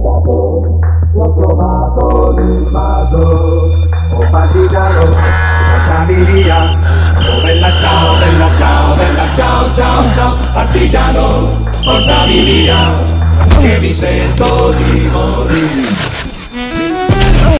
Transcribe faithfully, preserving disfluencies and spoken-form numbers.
L'ho trovato nel vaso, oh partigiano, lasciami via. Oh bella ciao, bella ciao, bella ciao, ciao, ciao, partigiano, portami via, che mi sento di morire.